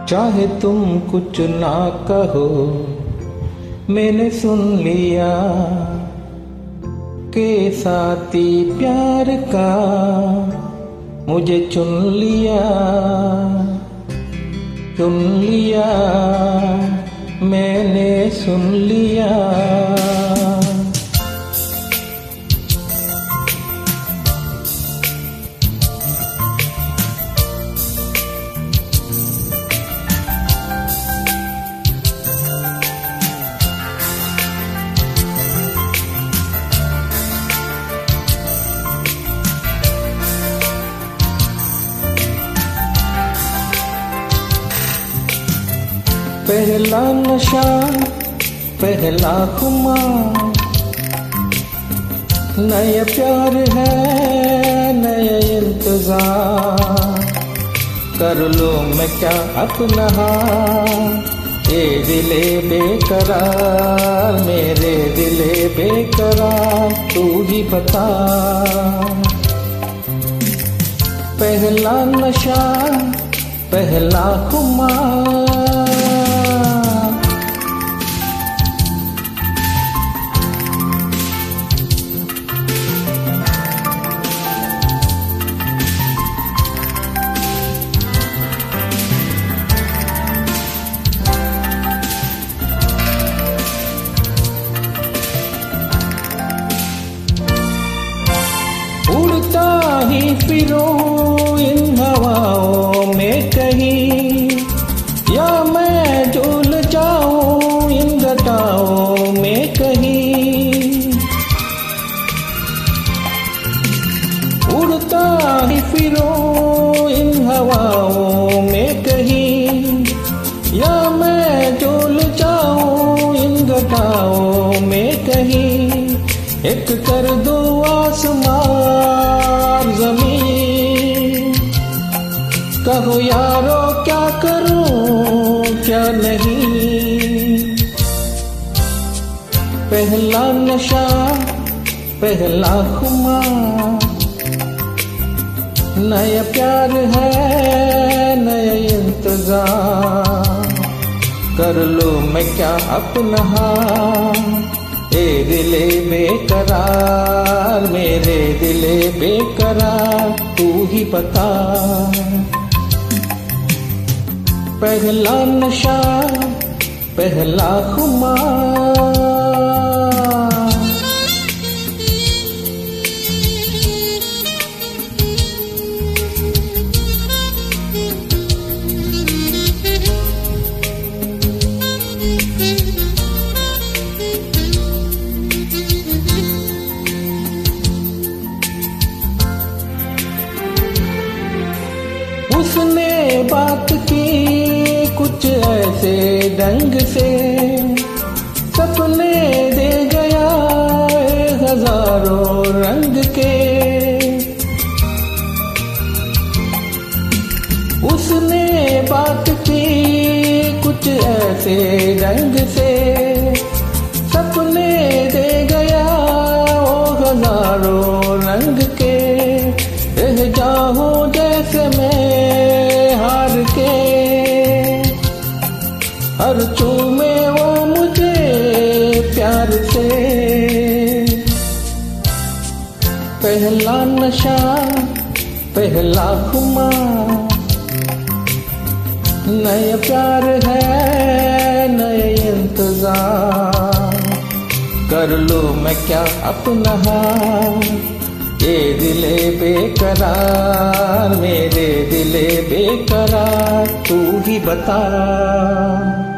चाहे तुम कुछ ना कहो, मैंने सुन लिया के साथी प्यार का मुझे चुन लिया, मैंने सुन लिया। पहला नशा पहला खुमार, नया प्यार है नया इंतजार, कर लो मैं क्या अपना ये दिले बेकरार, मेरे दिले बेकरार, तू ही बता। पहला नशा पहला खुमार, उड़ता ही फिरूं इन हवाओं में कहीं, या मैं झूल जाऊं इन घटाओं में कहीं। उड़ता ही फिरूं इन हवाओं में कहीं, या मैं झूल जाऊं इन घटाओं में कहीं। एक कर दो आसमान ज़मीन, कहो यारो क्या करूं क्या नहीं। पहला नशा पहला खुमार, नया प्यार है नया इंतजार, कर लो मैं क्या अपना ए दिले बेकरार, मेरे दिले बेकरार, तू ही बता। पहला नशा पहला खुमार, उसने बात की कुछ ऐसे ढंग से, सपने दे गया हजारों रंग के। उसने बात की कुछ ऐसे ढंग से, सपने दे गया हजारों रंग के। रह जाऊं जैसे मैं हार के, हर चूमे वो मुझे प्यार से। पहला नशा पहला खुमार, नया प्यार है नया इंतजार, कर लो मैं क्या अपना ये दिले बेकरार, मेरे दिले बेकरार, तू ही बता।